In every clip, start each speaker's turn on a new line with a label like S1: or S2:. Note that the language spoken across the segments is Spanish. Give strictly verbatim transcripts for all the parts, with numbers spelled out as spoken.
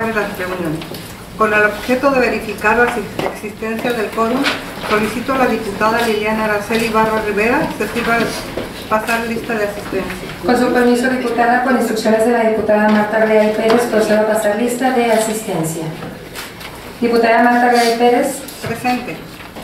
S1: la reunión. Con el objeto de verificar la existencia del quórum, solicito a la diputada Liliana Araceli Barra Rivera se sirva pasar lista de asistencia.
S2: Con su permiso, diputada, con instrucciones de la diputada Marta Real Pérez, procedo a pasar lista de asistencia. Diputada Marta Real Pérez.
S1: Presente.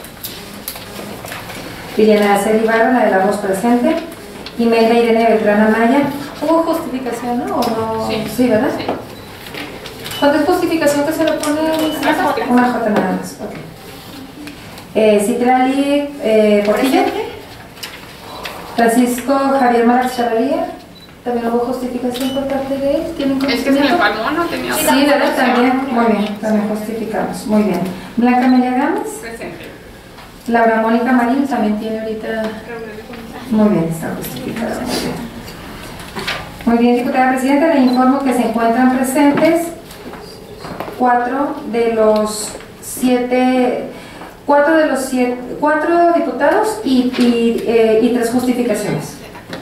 S2: Liliana Araceli Barra, la de la voz, presente. Imelda Irene Beltrán Amaya. ¿Hubo justificación, no? ¿O no?
S3: Sí.
S2: Sí, ¿verdad?
S3: Sí.
S2: ¿Cuánto es justificación que se le pone?
S3: Una J.
S2: Una J nada más. Ok. Eh, Citrali eh, Portillo. Francisco Javier Marx Chavalía. También hubo justificación por parte de él. ¿Tienen
S3: Es que se
S2: conocimiento?
S3: le palmó, no tenía.
S2: Sí, ¿verdad? También. Muy bien, también justificamos. Muy bien. Blanca Amelia Gámez.
S3: Presente.
S2: Laura Mónica Marín también tiene ahorita. Muy bien, está justificada. Muy bien. Muy bien, diputada presidenta, le informo que se encuentran presentes cuatro de los siete, cuatro de los siete, cuatro diputados y, y, eh, y tres justificaciones.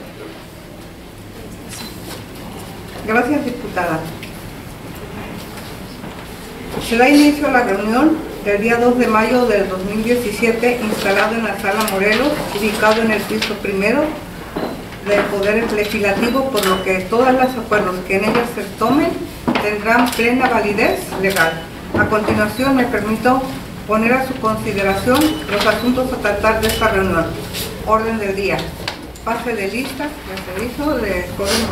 S1: Gracias, diputada. Se da inicio a la reunión del día dos de mayo del dos mil diecisiete, instalado en la Sala Morelos, ubicado en el piso primero del Poder Legislativo, por lo que todos los acuerdos que en ellas se tomen tendrán plena validez legal. A continuación, me permito poner a su consideración los asuntos a tratar de esta reunión. Orden del día. Pase de lista, ya se hizo, de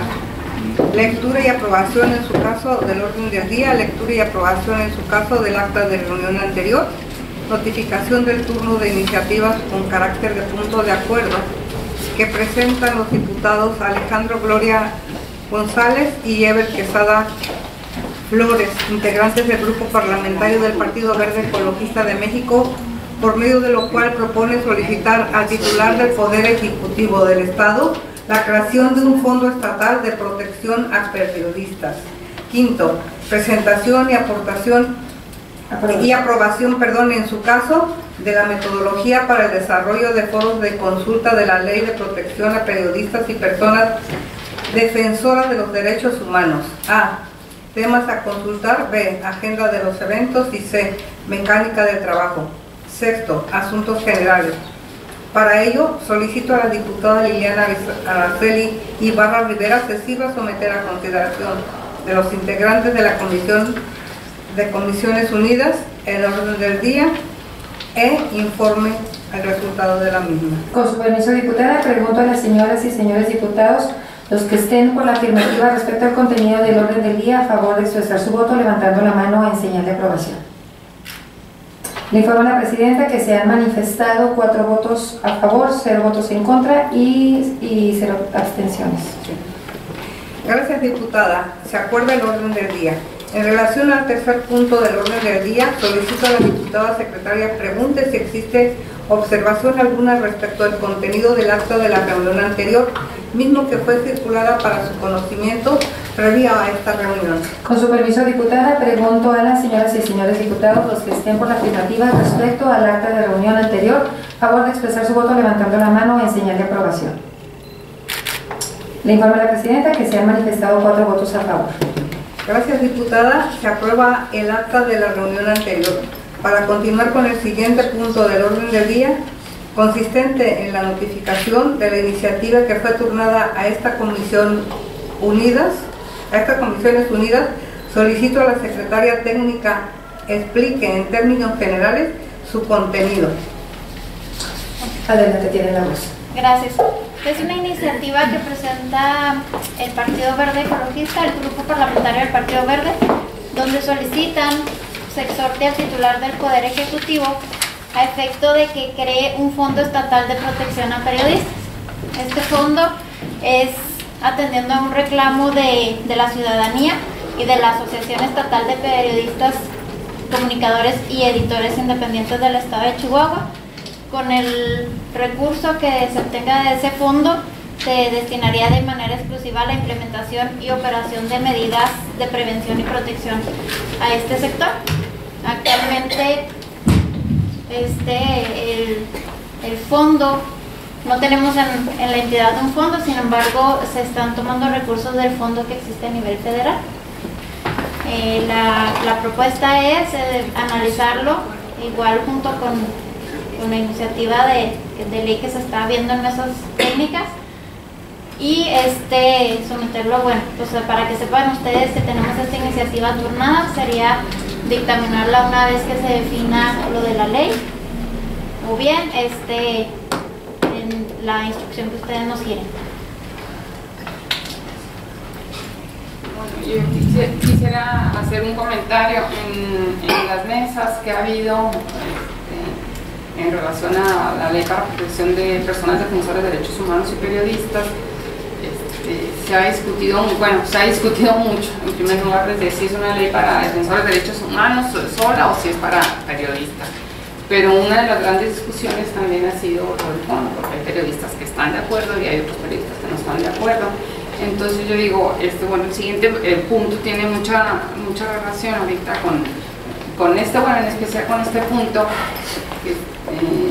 S1: lectura y aprobación en su caso del orden del día, lectura y aprobación en su caso del acta de reunión anterior, notificación del turno de iniciativas con carácter de punto de acuerdo que presentan los diputados Alejandro Gloria González y Ever Quesada Flores, integrantes del Grupo Parlamentario del Partido Verde Ecologista de México, por medio de lo cual propone solicitar al titular del Poder Ejecutivo del Estado la creación de un fondo estatal de protección a periodistas. Quinto, presentación y aportación y aprobación, perdón, en su caso, de la metodología para el desarrollo de foros de consulta de la Ley de Protección a Periodistas y Personas Defensoras de los Derechos Humanos. A. Temas a consultar. B. Agenda de los eventos. Y C. Mecánica del trabajo. Sexto, asuntos generales. Para ello, solicito a la diputada Liliana Araceli Ibarra Rivera se sirva someter a consideración de los integrantes de la Comisión de Comisiones Unidas el orden del día e informe el resultado de la misma.
S2: Con su permiso, diputada, pregunto a las señoras y señores diputados, los que estén por la afirmativa respecto al contenido del orden del día, a favor de expresar su voto levantando la mano en señal de aprobación. Le informo a la presidenta que se han manifestado cuatro votos a favor, cero votos en contra y, y cero abstenciones.
S1: Sí. Gracias, diputada. Se acuerda el orden del día. En relación al tercer punto del orden del día, solicito a la diputada secretaria pregunte si existe observación alguna respecto al contenido del acta de la reunión anterior, mismo que fue circulada para su conocimiento previa a esta reunión.
S2: Con su permiso, diputada, pregunto a las señoras y señores diputados, los que estén por la afirmativa respecto al acta de reunión anterior, a favor de expresar su voto levantando la mano en señal de aprobación. Le informo a la presidenta que se han manifestado cuatro votos a favor.
S1: Gracias, diputada. Se aprueba el acta de la reunión anterior. Para continuar con el siguiente punto del orden del día, consistente en la notificación de la iniciativa que fue turnada a esta Comisión Unidas, a estas Comisiones Unidas, solicito a la secretaria técnica explique en términos generales su contenido.
S2: Adelante, tiene la voz.
S4: Gracias. Es una iniciativa que presenta el Partido Verde Ecologista, el Grupo Parlamentario del Partido Verde, donde solicitan, se exhorte al titular del Poder Ejecutivo a efecto de que cree un fondo estatal de protección a periodistas. Este fondo es atendiendo a un reclamo de, de la ciudadanía y de la Asociación Estatal de Periodistas, Comunicadores y Editores Independientes del Estado de Chihuahua. Con el recurso que se obtenga de ese fondo se destinaría de manera exclusiva a la implementación y operación de medidas de prevención y protección a este sector. Actualmente este, el, el fondo, no tenemos en, en la entidad un fondo, sin embargo se están tomando recursos del fondo que existe a nivel federal. Eh, la, la propuesta es eh, analizarlo igual junto con, con la iniciativa de, de ley que se está viendo en mesas técnicas y este someterlo, bueno, pues para que sepan ustedes que tenemos esta iniciativa turnada, sería dictaminarla una vez que se defina lo de la ley, o bien este en la instrucción que ustedes nos quieren.
S3: Bueno, yo quisiera, quisiera hacer un comentario en, en las mesas que ha habido este, en relación a la ley para protección de personas defensoras de derechos humanos y periodistas. Este, se ha discutido, bueno, se ha discutido mucho, en primer lugar, desde si es una ley para defensores de derechos humanos sola o si es para periodistas. Pero una de las grandes discusiones también ha sido lo del fondo, porque hay periodistas que están de acuerdo y hay otros periodistas que no están de acuerdo. Entonces yo digo, este, bueno, el siguiente el punto tiene mucha, mucha relación ahorita con, con este, bueno, en especial con este punto, que, eh,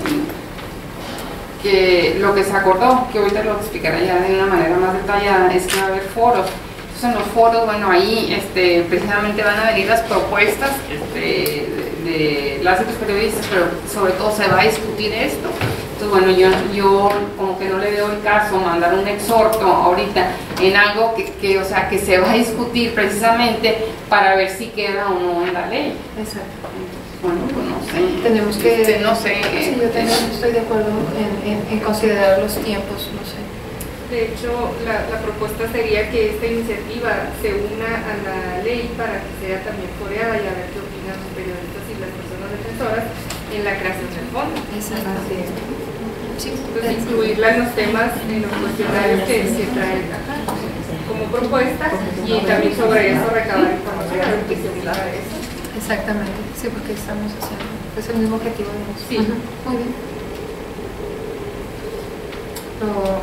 S3: que lo que se acordó, que ahorita lo explicaré ya de una manera más detallada, es que va a haber foros. Entonces en los foros, bueno, ahí este, precisamente van a venir las propuestas este, de, de las y los periodistas, pero sobre todo se va a discutir esto. Entonces, bueno, yo, yo como que no le veo el caso mandar un exhorto ahorita en algo que, que, o sea, que se va a discutir precisamente para ver si queda o no en la ley.
S2: Exacto.
S3: Bueno, pues no sé.
S2: Tenemos que,
S3: este, no sé.
S2: Sí, yo también estoy de acuerdo en, en, en considerar los tiempos, no sé.
S5: De hecho, la, la propuesta sería que esta iniciativa se una a la ley para que sea también foreada y a ver qué opinan los periodistas y las personas defensoras en la creación del fondo.
S2: Exacto. Sí,
S5: Entonces, incluirla en los temas, en los cuestionarios que se traen acá, como propuesta, y también sobre eso recabar información, a ver qué se obliga de eso.
S2: exactamente, sí, porque estamos haciendo, es el mismo objetivo de nosotros.
S5: Sí.
S2: Ajá, muy bien. Lo-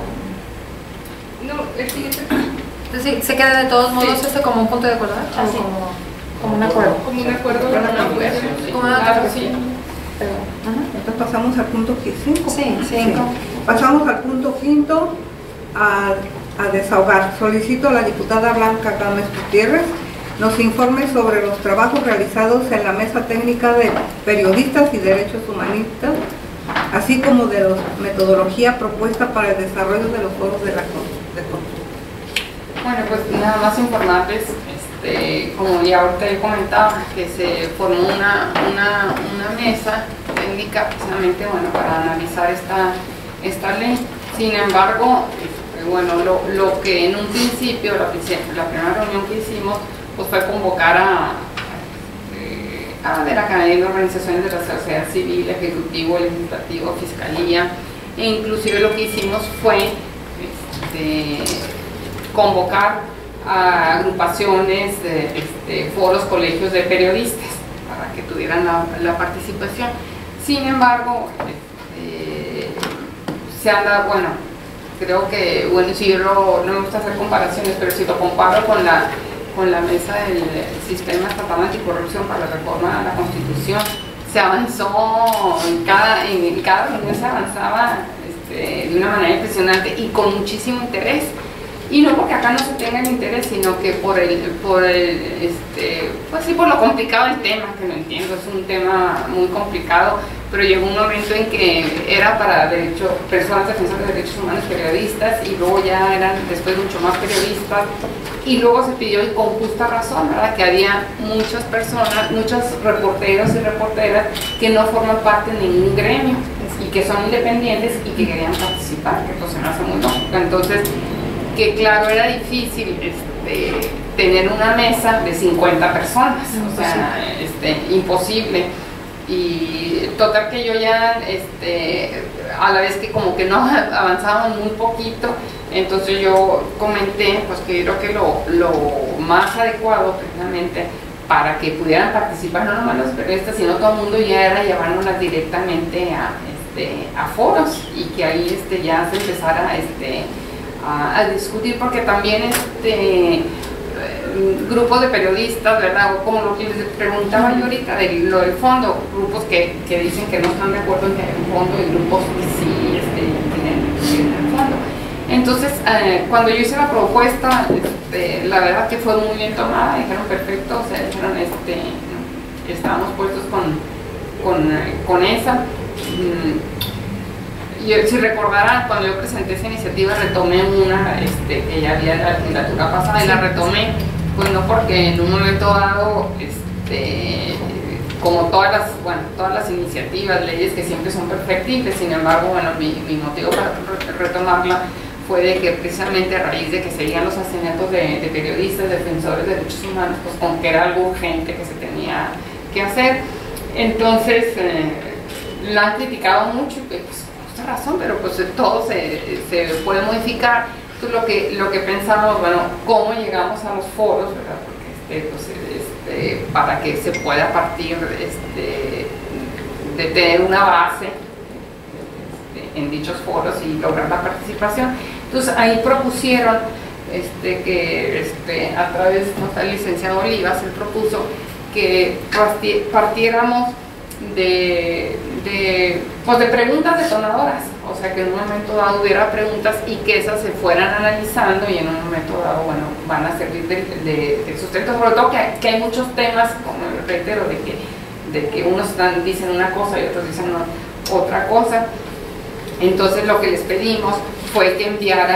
S5: No, el siguiente,
S2: Entonces, sí, ¿se queda de todos modos
S5: Sí.
S2: este como un punto de acuerdo? ¿O
S4: Así.
S2: como, como un acuerdo?
S5: como un acuerdo de una propuesta.
S2: Como una
S3: Claro,
S2: acuerdo.
S3: sí.
S2: Pero, ajá.
S1: Entonces pasamos al punto cinco.
S2: Sí, cinco.
S1: Pasamos al punto quinto, a, a desahogar. Solicito a la diputada Blanca Gámez Gutiérrez nos informe sobre los trabajos realizados en la mesa técnica de periodistas y derechos humanistas, así como de la metodología propuesta para el desarrollo de los foros de la con- de con-
S3: Bueno, pues nada más informarles, este, como ya ahorita yo comentaba, que se formó una, una, una mesa técnica precisamente, bueno, para analizar esta, esta ley. Sin embargo, este, bueno, lo, lo que en un principio, la, la primera reunión que hicimos, pues fue convocar a, este, a de la cadena de organizaciones de la sociedad civil, ejecutivo, legislativo, fiscalía, e inclusive lo que hicimos fue este, convocar a agrupaciones, de, este, foros, colegios de periodistas para que tuvieran la, la participación. Sin embargo, este, se han dado, bueno, creo que, bueno, si yo lo, no me gusta hacer comparaciones, pero si lo comparo con la, con la mesa del Sistema Estatal Anticorrupción para la reforma a la Constitución, se avanzó, en cada, en cada reunión se avanzaba este, de una manera impresionante y con muchísimo interés. Y no porque acá no se tenga el interés, sino que por el, por el, este, pues sí, por lo complicado del tema, que lo entiendo, es un tema muy complicado, pero llegó un momento en que era para derecho, personas defensoras de derechos humanos, periodistas, y luego ya eran después mucho más periodistas, y luego se pidió, y con justa razón, ¿verdad?, que había muchas personas, muchos reporteros y reporteras que no forman parte de ningún gremio, y que son independientes y que querían participar, que esto se me hace muy lógico. Entonces, que claro, era difícil este, tener una mesa de cincuenta personas, o sea, este, imposible. Y total que yo ya, este, a la vez que como que no avanzábamos muy poquito, entonces yo comenté pues que creo que lo, lo más adecuado precisamente para que pudieran participar no nomás los periodistas, sino todo el mundo, ya era llevárnoslas directamente a, este, a foros, y que ahí este, ya se empezara este, A, a discutir, porque también este grupos de periodistas, ¿verdad? O como lo que les preguntaba yo ahorita de lo del fondo, grupos que, que dicen que no están de acuerdo en que haya un fondo, y grupos que sí este, tienen, tienen el fondo. Entonces, eh, cuando yo hice la propuesta, este, la verdad que fue muy bien tomada, dijeron perfecto, o sea, dijeron, este, estamos puestos con, con, con esa. Yo, si recordarán, cuando yo presenté esa iniciativa retomé una este, que ya había en la legislatura pasada y la retomé, pues no porque en un momento dado, este, como todas las, bueno, todas las iniciativas, leyes que siempre son perfectibles, sin embargo, bueno, mi, mi motivo para retomarla fue de que precisamente a raíz de que seguían los asesinatos de, de periodistas, defensores de derechos humanos, pues como que era algo urgente que se tenía que hacer. Entonces, eh, la han criticado mucho, pues, razón, pero pues todo se, se puede modificar. Entonces lo que, lo que pensamos, bueno, cómo llegamos a los foros, ¿verdad? Porque este, pues, este, para que se pueda partir este, de tener una base este, en dichos foros y lograr la participación. Entonces ahí propusieron este, que este, a través, no sé, el licenciado Olivas, él propuso que partiéramos de, de, pues de preguntas detonadoras, o sea que en un momento dado hubiera preguntas y que esas se fueran analizando y en un momento dado, bueno, van a servir de, de, de sustento, sobre todo que, que hay muchos temas, como reitero, de que, de que unos están, dicen una cosa y otros dicen no, otra cosa. Entonces lo que les pedimos fue que enviaran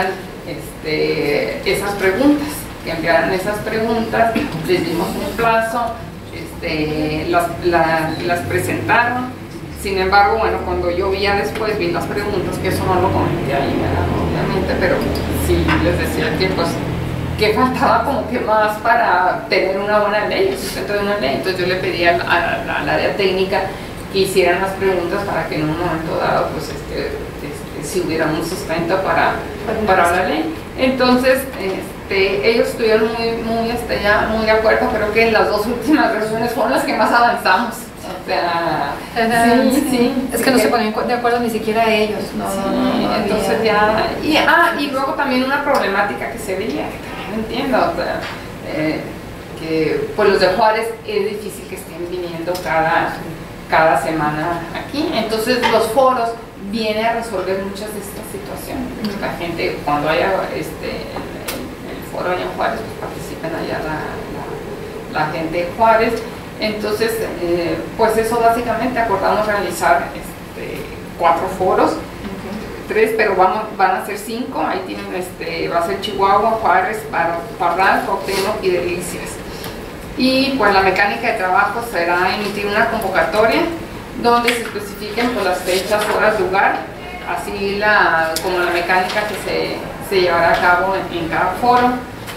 S3: este, esas preguntas, que enviaran esas preguntas, les dimos un plazo. Este, las, la, las presentaron, sin embargo, bueno, cuando yo vi ya después, vi las preguntas, que eso no lo comenté ahí, obviamente, pero sí les decía que pues, que faltaba como que más para tener una buena ley, el sustento de una ley. Entonces yo le pedí al, al, al área técnica que hicieran las preguntas para que en un momento dado, pues, este, este, si hubiera un sustento para, para la ley. Entonces, este, ellos estuvieron muy, muy, este, ya muy de acuerdo. Creo que las dos últimas versiones fueron las que más avanzamos. O sea, sí, sí.
S2: Es que no se ponían de acuerdo ni siquiera ellos. No,
S3: sí,
S2: no, no, no
S3: entonces ya. Y, ah, y luego también una problemática que se veía, que también entiendo, o sea, eh, que pues los de Juárez es difícil que estén viniendo cada, cada semana aquí. Entonces, los foros viene a resolver muchas de estas situaciones. La gente, cuando haya este, el, el foro allá en Juárez, pues participen allá la, la, la gente de Juárez. Entonces, eh, pues eso básicamente acordamos realizar este, cuatro foros, okay. tres, pero vamos, van a ser cinco. Ahí tienen, este, va a ser Chihuahua, Juárez, Parral, Cuauhtémoc y Delicias. Y pues la mecánica de trabajo será emitir una convocatoria donde se especifiquen pues, las fechas, horas, lugar, así la, como la mecánica que se, se llevará a cabo en, en cada foro.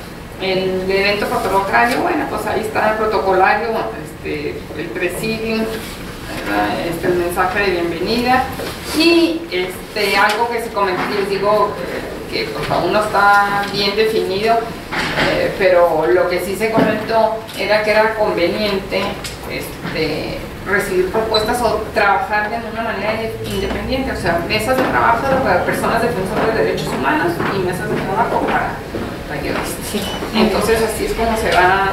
S3: El evento protocolario, bueno, pues ahí está el protocolario, este, el presidium, este, el mensaje de bienvenida y este, algo que se comentó, les digo que pues, aún no está bien definido, eh, pero lo que sí se comentó era que era conveniente este, recibir propuestas o trabajar de una manera independiente, o sea, mesas de trabajo para personas defensoras de derechos humanos y mesas de trabajo para periodistas. Sí. Entonces así es como se va,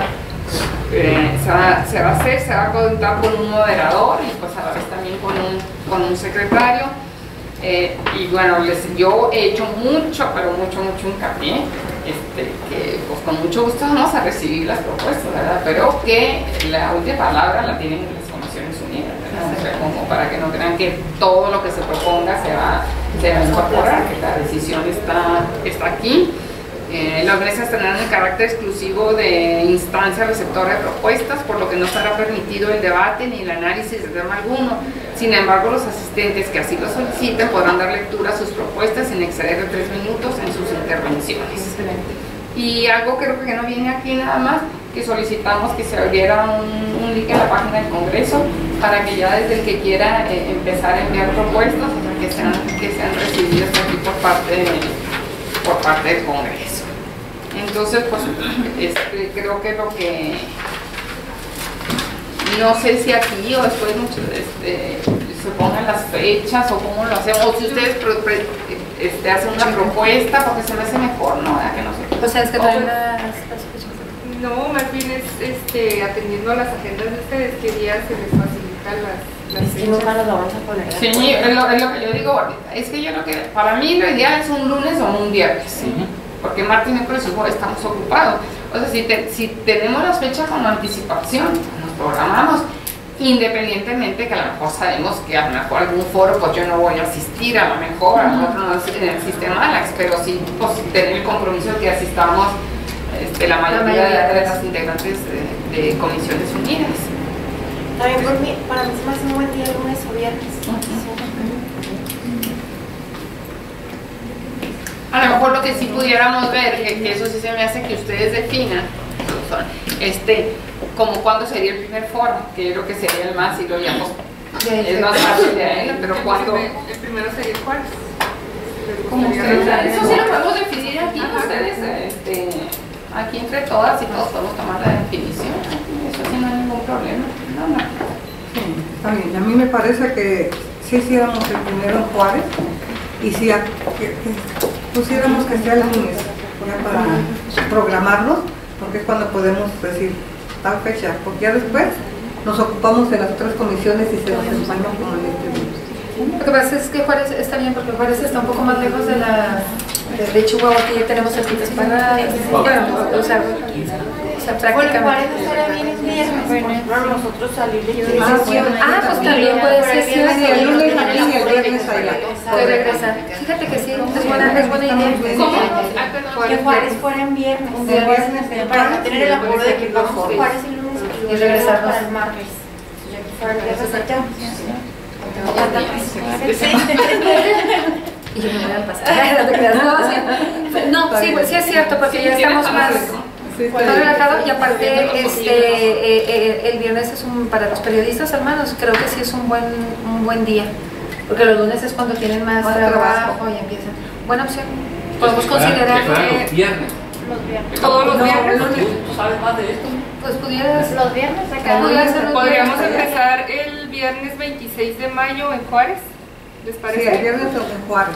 S3: eh, se va, se va a hacer, se va a contar con un moderador y pues a la vez también con un, con un secretario. Eh, y bueno, les, yo he hecho mucho, pero mucho, mucho hincapié, este, que pues con mucho gusto vamos a recibir las propuestas, ¿verdad? Pero que la última palabra la tienen las Comisiones Unidas, ¿verdad? O sea, como para que no crean que todo lo que se proponga se va, se va a incorporar, que la decisión está, está aquí. Eh, las mesas tendrán el carácter exclusivo de instancia receptora de propuestas, por lo que no será permitido el debate ni el análisis de tema alguno. Sin embargo, los asistentes que así lo soliciten podrán dar lectura a sus propuestas sin exceder de tres minutos en sus intervenciones. Excelente. Y algo creo que no viene aquí nada más, que solicitamos que se abriera un, un link en la página del Congreso para que ya desde el que quiera eh, empezar a enviar propuestas, o sea, que sean, que sean recibidas aquí por parte, de, por parte del Congreso. Entonces, pues, este, creo que lo que, no sé si aquí o después muchos, este, se pongan las fechas o cómo lo hacemos, o si ustedes pro, pre, este, hacen una propuesta, porque se me hace mejor, ¿no? Que no sé.
S2: O sea, es que traen las, las fechas.
S5: No, más bien es este, atendiendo a las agendas de ustedes, qué días se les facilitan las, las fechas.
S2: Sí, para lo vamos a poner.
S3: Sí, es lo, es lo que yo digo, es que yo creo que para mí lo ideal es un lunes o un viernes. Sí. Porque martes y miércoles estamos ocupados. O sea, si, te, si tenemos las fechas con anticipación, nos programamos independientemente que a lo mejor sabemos que a lo mejor algún foro pues yo no voy a asistir, a lo mejor a lo mejor no es en el sistema ALAX, pero sí pues tener el compromiso de que asistamos este, la mayoría, la mayoría de las integrantes de, de Comisiones Unidas.
S6: También por mí, para mí se me hace un buen día lunes o viernes.
S3: A lo mejor lo que sí pudiéramos ver, que, que eso sí se me hace que ustedes definan, son, este, como cuándo sería el primer foro, que es lo que sería el más, y lo ya pues, es más fácil de ahí, pero cuando...
S5: El primero sería el jueves.
S3: Como ustedes, eso sí lo podemos definir aquí, ustedes, este, aquí entre todas y todos podemos tomar la definición, eso sí no hay ningún problema, no, no.
S1: Sí, está bien, a mí me parece que si hiciéramos el primero en Juárez, y si a, que, que pusiéramos que sea el lunes ya para programarlos, porque es cuando podemos decir tal fecha, porque ya después nos ocupamos de las otras comisiones y se nos empañó como en este día.
S2: Lo que pasa es que Juárez está bien, porque Juárez está un poco más lejos de la de, de Chihuahua, que ya tenemos cerquitas para, bueno, o sea, o sea prácticamente.
S6: Juárez estará bien el viernes, por ejemplo, nosotros salir de aquí.
S2: Ah, bueno, ah, pues también puede ser, sí,
S1: el lunes aquí y el viernes allá.
S2: Puede regresar. Fíjate que sí, es buena, es buena idea.
S6: Que Juárez fuera en viernes.
S1: Un viernes
S6: Para no tener el apuro de que vamos a Juárez el lunes
S2: Y regresar
S6: para el martes. Ya que fuera el viernes allá.
S2: Y yo me voy a pasar. No te creas, no, sí, no, sí, sí es cierto, porque ya estamos más, más relajados y aparte este, eh, eh, el viernes es un, para los periodistas hermanos, creo que sí es un buen, un buen día, porque los lunes es cuando tienen más trabajo y empiezan. Buena opción, podemos considerar
S7: que los viernes.
S5: Todos los viernes.
S7: ¿Tú sabes más de esto?
S2: Pues pudieras,
S4: Los viernes de cada
S2: Podría ser los
S5: Podríamos
S2: viernes.
S5: empezar el viernes veintiséis de mayo en Juárez. ¿Les
S1: Sí,
S5: parece?
S1: el viernes en Juárez.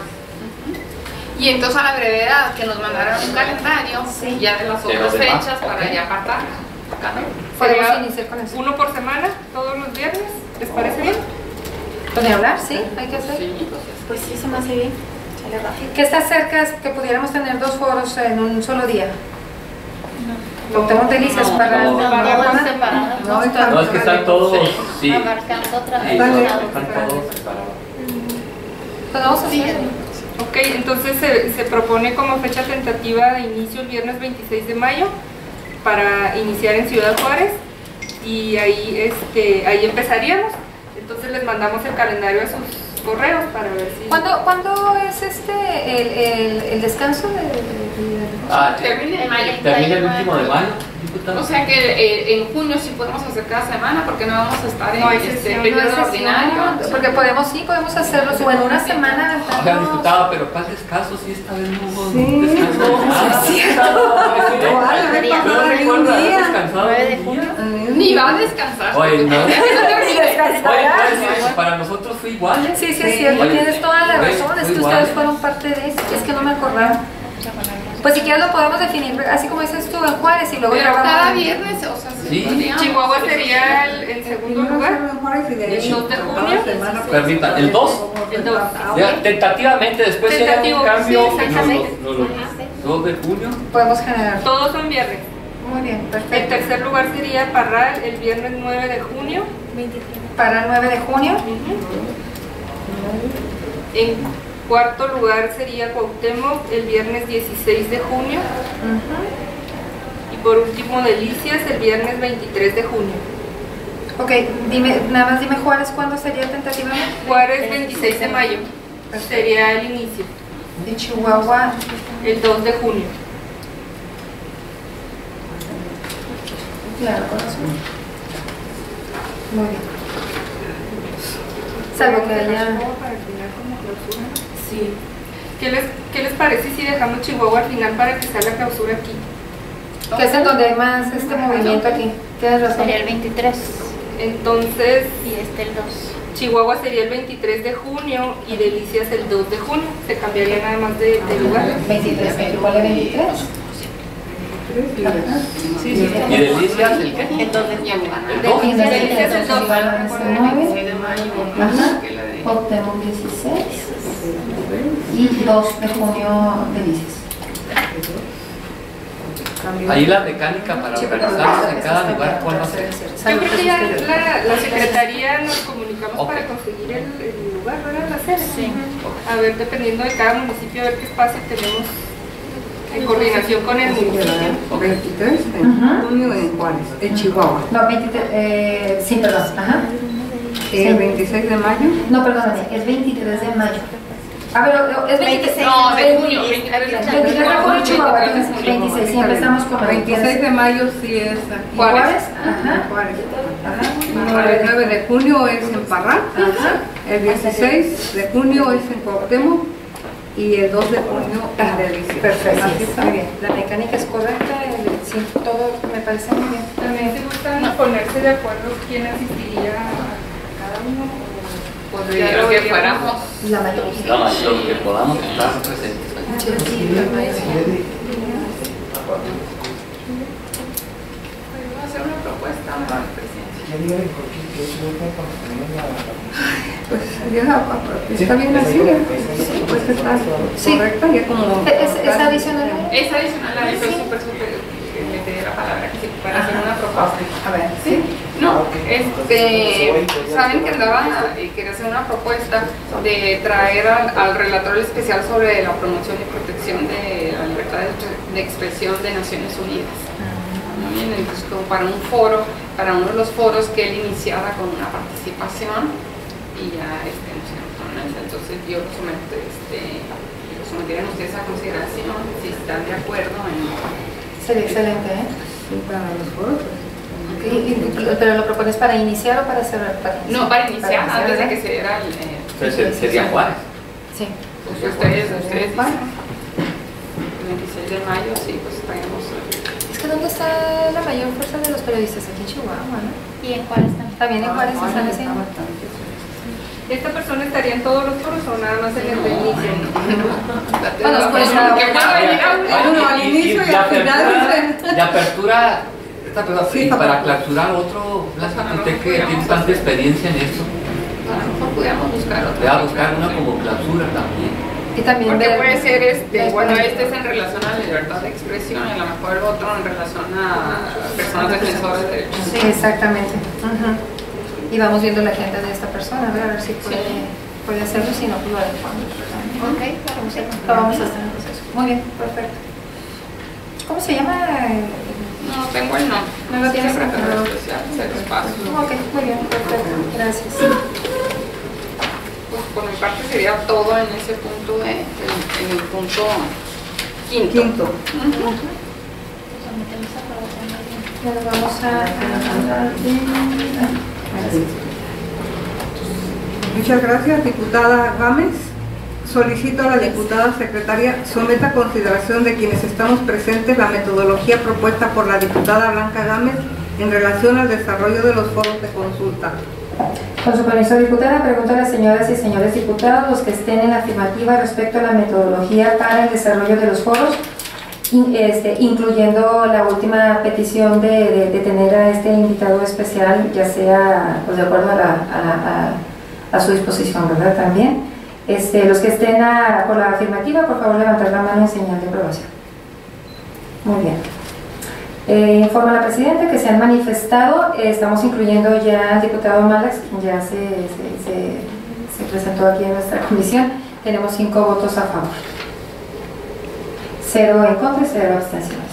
S3: Y entonces a la brevedad que nos mandaran un calendario
S4: Sí.
S3: ya de las
S7: De
S3: otras
S7: los demás,
S3: fechas para
S7: ok.
S3: ya apartar. Acá, ¿no?
S2: podemos
S5: Sería
S2: iniciar con eso.
S5: uno por semana, todos los viernes. ¿Les parece bien?
S2: ¿Con hablar? Sí, hay que hacer.
S3: Sí,
S6: Pues sí, se me hace bien. Sale rápido.
S2: ¿Qué está cerca que pudiéramos tener dos foros en un solo día? Cuauhtémoc Delicias
S7: no,
S2: para
S7: no,
S2: para-
S4: no,
S2: para-
S4: no, separados.
S1: No, está-
S7: No, es que están todos, sí.
S4: Abarcando otra
S7: Sí,
S4: vez.
S1: Vale.
S7: están todos separados.
S2: Pues vamos a
S4: Sí,
S2: hacer.
S5: Ok, entonces se, se propone como fecha tentativa de inicio el viernes veintiséis de mayo para iniciar en Ciudad Juárez y ahí, este, ahí empezaríamos. Entonces les mandamos el calendario a sus correos para ver si...
S2: ¿Cuándo, ¿cuándo es este el, el, el descanso de, de- de-
S7: Ah,
S3: termina en mayo.
S7: termina el último de mayo, diputado.
S3: O sea que eh, en junio sí podemos hacer cada semana porque no vamos a estar en
S5: No hay
S3: este
S5: sesión,
S3: periodo
S2: no hay sesión?
S3: ordinario.
S2: Porque podemos, sí, podemos hacerlo o en una semana.
S7: Oiga,
S2: estamos-
S7: diputado, pero ¿cuál descanso? Sí, esta vez no hubo
S1: Sí.
S7: descanso. Ah,
S1: Igual,
S7: Presidente.
S1: me
S7: Yo
S1: pasó
S7: no recuerdo
S1: un
S7: haber
S1: día.
S7: descansado
S4: nueve de
S7: un
S4: junio.
S7: día.
S3: Ni va a descansar.
S7: Oye, no. Oye,
S2: descansará.
S7: pues, para nosotros fue igual. ¿eh?
S2: Sí, sí,
S1: Sí.
S2: es cierto,
S7: Oye,
S2: tienes toda la
S7: fue-
S2: razón, es
S7: fue
S2: que
S7: igual.
S2: ustedes fueron parte de eso, es que no me acordaba. Pues si quieres lo podemos definir, así como dices tú, en Juárez y luego
S3: Pero
S2: grabamos.
S3: cada viernes, o sea, sí,
S7: Sí.
S3: podríamos.
S5: Chihuahua sería el, el segundo
S1: Primero
S5: lugar.
S1: hacerlo en Juárez y de ahí
S5: ¿El dos de
S1: cada
S5: junio?
S1: semana, pues,
S7: Permita, ¿el dos?
S5: El dos.
S7: Ya, tentativamente, después si hay
S5: Tentativo,
S7: un cambio,
S5: sí,
S7: nos
S5: exactamente.
S7: lo- nos lo- dos de junio.
S2: Podemos generar.
S5: Todos son viernes.
S2: Muy bien,
S5: El
S2: perfecto.
S5: tercer lugar sería Parral el viernes nueve de junio.
S2: Para el nueve de junio.
S5: En cuarto lugar sería Cuauhtémoc el viernes dieciséis de junio. Y por último Delicias el viernes veintitrés de junio.
S2: Ok, dime, nada más dime Juárez, ¿cuándo sería tentativamente?
S5: Juárez veintiséis de mayo sería el inicio.
S2: De Chihuahua.
S5: El dos de junio.
S2: Claro, corazón. Muy bien. Salvo que haya...
S5: Sí. ¿Qué les, ¿Qué les parece si dejamos Chihuahua al final para que sea la clausura aquí?
S2: Que es en donde hay más este movimiento aquí. Tienes razón.
S4: Sería el veintitrés
S5: Entonces,
S4: y este el dos.
S5: Chihuahua sería el veintitrés de junio y Delicias el dos de junio. Se cambiaría nada más de, de lugar.
S2: veintitrés, ¿cuál es veintitrés?
S5: Sí, sí.
S7: ¿Y Delicias el qué?
S4: El dos de junio.
S7: ¿El dos?
S5: Delicias el dos.
S3: de mayo.
S2: Ajá.
S3: que la de-
S2: Cuauhtémoc dieciséis y dos de junio Delicias.
S1: También.
S7: Ahí la mecánica para
S2: Sí, pero
S7: organizarnos
S2: eso
S7: en cada
S2: está
S7: lugar,
S2: bien,
S7: ¿cuál va a
S2: para
S7: ser?
S2: hacer-
S5: Yo
S2: Salud,
S5: creo que ya
S2: ustedes.
S5: la, la secretaría nos comunicamos
S7: Ok.
S5: para conseguir el, el lugar, ¿verdad? La sede. Sí. A ver, dependiendo de cada municipio, a ver qué espacio tenemos en coordinación con el municipio.
S1: veintitrés de
S2: Ujú.
S1: junio en Juárez, en Chihuahua.
S2: No, veintitrés, eh, sí, perdón, ajá.
S1: El veintiséis de mayo.
S2: No, perdóname, es veintitrés de mayo. A ver, es veintiséis.
S3: No, de junio, veintitrés de junio.
S2: veintitrés de junio, Chihuahua,
S3: veintitrés de junio.
S2: veintiséis, siempre estamos con
S1: veintiséis de mayo sí es aquí.
S3: Juárez.
S2: Juárez,
S1: En
S2: ajá.
S1: Juárez. Ajá. El nueve de junio es en Parral.
S2: Ajá.
S1: El dieciséis de junio es en Cuauhtémoc. Y el dos de junio en Delicias.
S2: Perfecto,
S1: Así está.
S2: muy bien. La mecánica es correcta, el, sí, todo me parece muy bien.
S5: También se gusta ponerse de acuerdo quién asistiría a cada uno.
S3: Pues
S5: Ya
S3: yo
S5: lo
S3: que
S5: veríamos.
S3: fuéramos.
S2: La mayoría.
S7: La más, lo que podamos estar presentes.
S3: Voy a hacer una propuesta para el presidente.
S1: Pues ya está bien así. Pues está
S2: Sí.
S1: correcta, ya como.
S2: ¿Es, es adicional?
S3: Es adicional a eso, súper, súper, que le pedí la palabra, que se pueda hacer una propuesta.
S2: A ver,
S3: Sí, no, este, saben que andaba y quería hacer una propuesta de traer al, al relator especial sobre la promoción y protección de la libertad de, de expresión de Naciones Unidas. Muy bien, entonces como para un foro, para uno de los foros que él iniciara con una participación y ya este, no sé, con eso. Entonces yo lo someto, este, lo someterían ustedes a consideración si están de acuerdo en...
S2: sería excelente, ¿eh?
S1: Sí, para los foros.
S2: Y- y- y- ¿Pero lo propones para iniciar o para cerrar? Para
S3: No, para iniciar, antes de
S2: ¿verdad?
S3: que se diera el... eh,
S7: Entonces sería Juárez.
S2: Sí.
S3: pues ustedes, ustedes dicen. El veintiséis de mayo, sí, pues traemos...
S2: Es que ¿dónde está la mayor fuerza de los periodistas? Aquí en Chihuahua, ¿no?
S4: Y en Juárez también.
S2: También en Juárez están ese.
S5: ¿Esta persona estaría en todos los foros o nada más en el de inicio?
S2: Bueno, pues,
S3: que pueda venir a un-
S1: Bueno, al inicio y
S7: de
S1: al final
S7: apertura,
S1: dicen-
S7: de apertura, esta persona,
S1: Sí,
S7: y
S1: está
S7: para
S1: bien.
S7: clausurar otro, Blanca,
S3: Ajá,
S7: usted
S3: no,
S7: que
S3: podríamos
S7: tiene tanta
S3: hacer.
S7: experiencia en esto,
S3: A lo mejor pudiéramos buscar otro.
S7: le va a buscar una como clausura también.
S2: Y también
S3: Porque
S2: ver-
S3: puede ser, este,
S2: la
S3: bueno,
S2: experiencia.
S3: este es en relación a la libertad de expresión y a lo mejor el otro en relación a personas defensoras de derechos.
S2: Sí, exactamente. Ujú. Y vamos viendo la agenda de esta persona, a ver, a ver si puede, puede hacerlo, si no, pues lo adecuamos.
S4: Ok, claro, sí.
S2: Lo vamos a hacer en el proceso. Muy bien, perfecto. ¿Cómo se llama?
S3: No tengo el nombre.
S2: No lo tienes,
S3: Secretario
S2: pero-
S3: especial, se los paso.
S2: Ok, muy bien, perfecto. Gracias.
S3: Pues por mi parte sería todo en ese punto, de, en, en el punto quinto.
S1: Quinto.
S3: Ujú.
S4: Sometemos a aprobación del bien.
S2: Ya lo vamos a hablar de...
S1: Muchas gracias, diputada Gámez. Solicito a la diputada secretaria someta a consideración de quienes estamos presentes la metodología propuesta por la diputada Blanca Gámez en relación al desarrollo de los foros de consulta.
S2: Con su permiso, diputada, pregunto a las señoras y señores diputados, los que estén en afirmativa respecto a la metodología para el desarrollo de los foros, in- este, incluyendo la última petición de, de- de tener a este invitado especial, ya sea pues, de acuerdo a, la- a la- a- a su disposición, ¿verdad? También. Este, los que estén a- por la afirmativa, por favor, levantar la mano en señal de aprobación. Muy bien. Eh, informa a la Presidenta que se han manifestado, eh, estamos incluyendo ya al diputado Malax, quien ya se, se, se, se presentó aquí en nuestra comisión. Tenemos cinco votos a favor, cero en contra y cero abstenciones.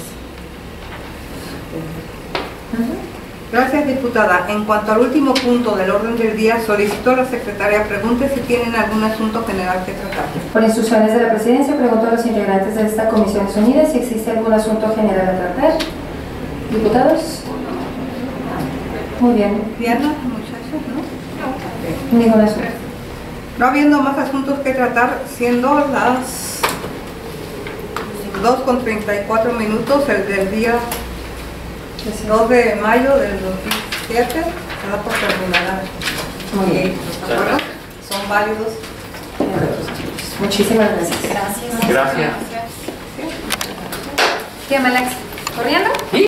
S2: Ujú.
S1: Gracias, diputada. En cuanto al último punto del orden del día, solicito a la secretaria pregunte si tienen algún asunto general que tratar.
S2: Por instrucciones de la Presidencia, pregunto a los integrantes de esta Comisiones Unidas si existe algún asunto general a tratar. Diputados. Muy bien,
S1: Diana, muchachos, ¿no?
S2: ningún asunto.
S1: No habiendo más asuntos que tratar, siendo las dos con treinta y cuatro minutos, el del día dos de mayo del dos mil siete, se da por terminada.
S2: Muy bien.
S1: ¿De acuerdo? Son válidos.
S2: Muchísimas gracias.
S4: Gracias.
S7: Gracias.
S2: ¿Qué, Malax? ¿Corriendo?